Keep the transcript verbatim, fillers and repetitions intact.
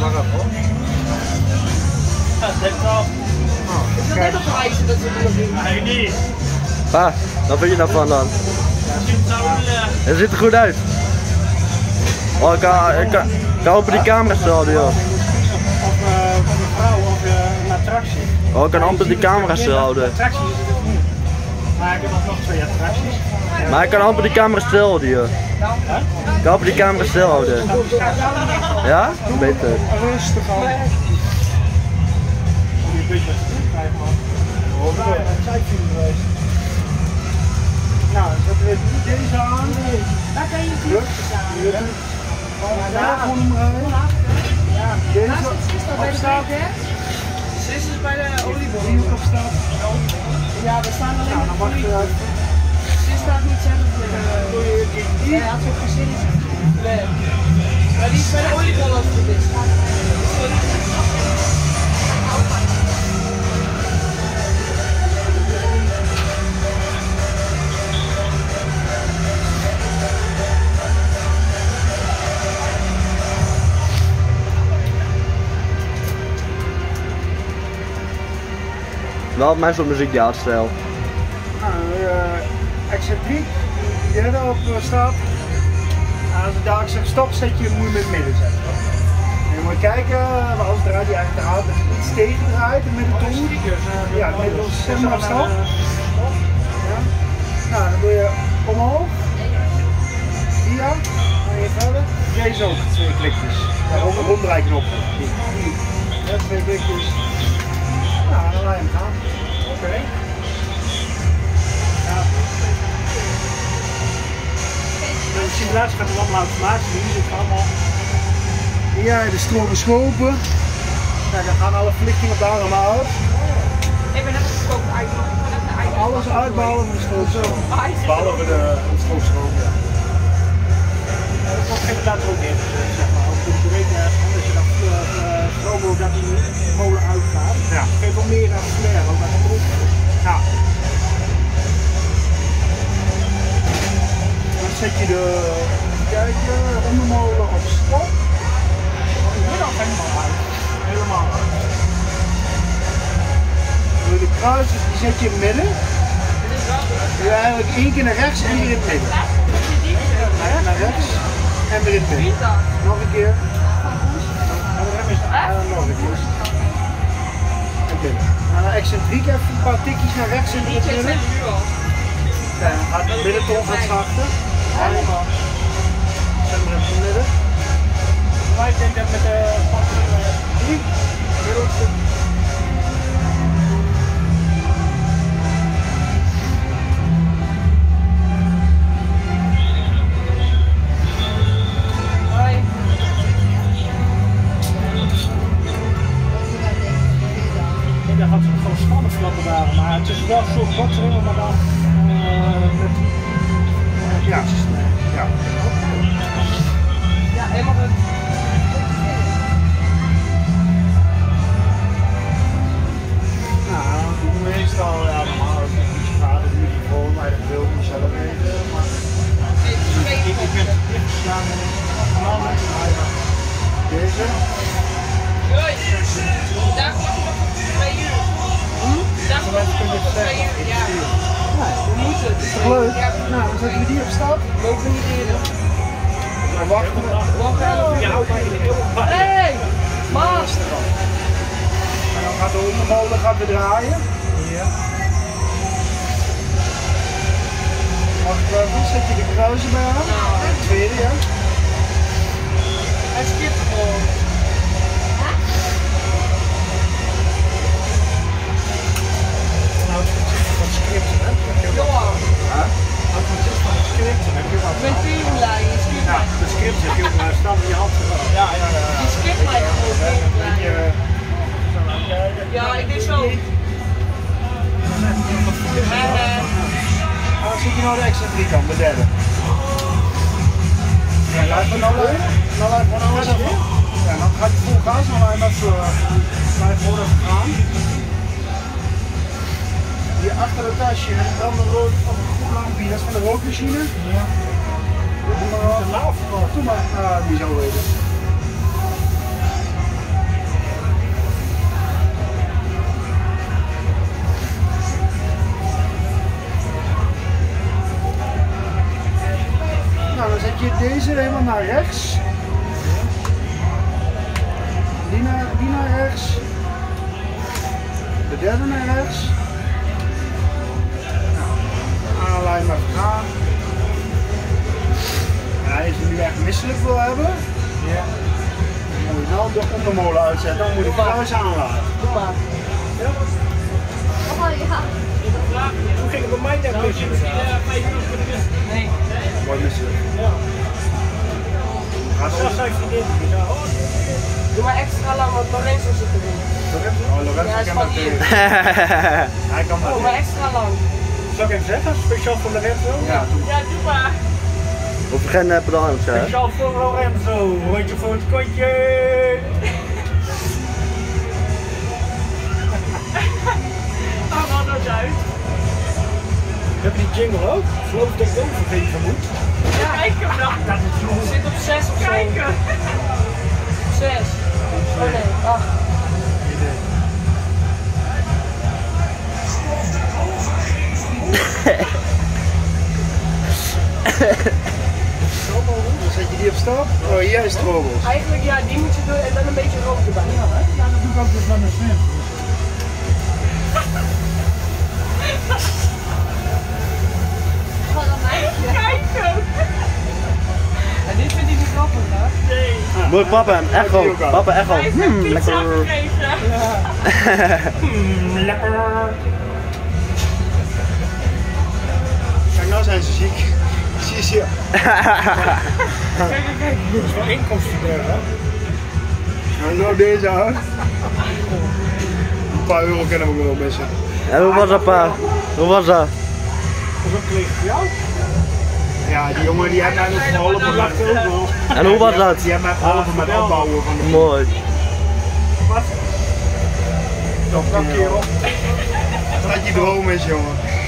mag ook hoor. Ja, dat is wel. Is dat net op ijzer dat ze willen doen? Nee, niet. Pa, wat vind je daarvan dan? Het ziet er goed uit. Oh, ik kan, ik kan, ik kan amper die camera stellen, joh. Of uh, van een vrouw of uh, een attractie. Oh, ik kan amper die camera stil houden. Attracties is het niet. Maar ik heb nog twee attracties. Maar ik kan amper die camera stil houden, joh. Ik kan amper die camera stil houden. Ja? Beter. Rustig al. Om je een beetje wat te doen krijgen, man. Ja, dat zijn film geweest. Nou, dan zetten we deze aan. Daar kan je niet staan. Daar gewoon omheen. Ja, deze opstaat. Sis is bij de oliebol. Die ook opstaat. Ja, we staan alleen. Nou, dan mag je eruit. Sis staat niet zelf voor de. Hij had zo'n gezin in zijn. Nee. Maar die is bij de oliebol als het is. Wel op mijn soort muziek die uitstijl. Nou, uh, excentriek, die erop staat. Als ik daar zeg stop zet je, moet je met het midden zetten. En je moet kijken, maar als draait die eigenlijk draait, dat je iets tegen draait met de tong. Ja, met de zeg maar stop. Ja. Nou, dan doe je omhoog. Hier, dan je verder. Deze ook, twee klikjes. Ja, rond, ronddraaiknop. Ja, twee klikjes. Nou, dan laat je hem gaan. Oké. Okay. Ja. De simulatie gaat er allemaal automatisch, die zit allemaal. Ja, de stroboscopen. Kijk, dan gaan alle verlichtingen op de armen uit. Ik ben net gekookt uit. Alles uitbouwen van de stroboscoop. Behalve de, de stroboscoop, ja. Dat komt inderdaad ook in, zeg maar. Ook je weet dat je dat strobo dat die molen uitgaat. Ja. Geeft wel meer aan flair, ook aan de grond. Ja. Dan zet je de, kijk, ondermolen op stop. Helemaal uit. Helemaal uit. De kruisjes die zet je in het midden. Je eigenlijk één keer naar rechts en weer in het midden. Naar rechts en weer in het midden. Nog een keer. En dan nog een keer. En binnen. En dan excentriek even een paar tikjes naar rechts en weer in het midden. Ja, dan gaat het middenton gaat zachter. Zet hem even in het midden. Maar ik denk dat met de drie, middelste. Daar had het gewoon spannend flappen waren, maar het is wel een soort botsingen, maar dan uh, met uh, ja, ja. Ja, helemaal goed. Nou, meestal, ja, normaal als het iets gaat, dan doe je gewoon, maar dat wil je zelf weten, maar ik, ik, ik heb het dicht gedaan met een ander, deze. Daar mag je nog twee uur. Daar mag je nog twee uur, ja. We moeten. Het is toch leuk? Nou, dan zetten we die op stap. Mogen niet eerder. Dan wachten we. Hé! Maas! En dan gaat de ondermolen gaat weer draaien. Ja. Wacht even, zet je de kruisen bij aan. De tweede, ja. Hij skipt gewoon. Van scripten, hè? Johan. Automatisme van scripten, heb je wat? Met filmlijn, je skipt Ja, mij. de scripten heb je ook maar staan in je hand. Ja, ja, ja. Je skipt mij gewoon filmlijn. Ja, ik doe zo. Dan zit je nou de excentriek aan, de derde. Ja, laat me nou leuk. Dan laat me nou eens even. Ja, dan gaat hij vol gas, maar hij mag zo. Blijf gewoon even gaan. Hier achter het tasje, dan de rood op een goed lampje, dat is van de rookmachine. Ja. Doe maar op. Doe maar, ah, die zo weten. zet je deze helemaal naar rechts. Die naar, die naar rechts. De derde naar rechts. Nou, aanlijn maar gaan. En hij is er nu echt misselijk wil hebben. Ja. Dan moet je nou de ondermolen uitzetten, dan moet je het thuis aanlaten. Doe maar. Ja. Oh ja. Hoe ging het bij mij net missie? Nee. Mooi misselijk. Ja. Gaat Dat zo. zijn vriendin. Doe maar extra lang, want Lorenzo zit erin. Oh, Lorenzo Ja, hij is kan van dat. hier. Hij kan dat. Oh, maar extra lang. Zal ik hem zeggen? Speciaal voor Lorenzo? Ja, doe. Ja, doe maar. Of geen uh, pedalen, hè? Speciaal voor Lorenzo. Rondje voor het kontje. Oh, wat dat uit. Heb je die jingle ook? Geloof dat ik ook vergeten vermoed. Ja, kijk hem dan. Dat is goed. Zit op zes of zo. Kijken. Zes. Oh nee, acht. Dan zet je die op stap. Oh, hier is trobels. Eigenlijk ja, die moet je doen en dan een beetje rook erbij. Ja, hè? Ja, dat doe ik ook dus met mijn slim. Wat een meisje. Kijk hem! En dit vindt hij niet grappig, hè? Nee. Moet papa hem, echo. Papa echo. Hmm, lekker. Mm, lekker. Kijk, nou zijn ze ziek. Zie je ze? Kijk, kijk, kijk. Dat is wel inkomstenverdeler, hè? Nou, nou deze aan. Een paar euro kunnen we wel missen. En hoe was dat, pa? Hoe was dat? Dat is ook collega voor jou. Ja, die jongen die heeft mij nog geholpen met het ook wel. En hoe was dat? Die heeft mij geholpen met het opbouwen van de Mooi. Wat? Dat kerel. Dat je droom is, jongen.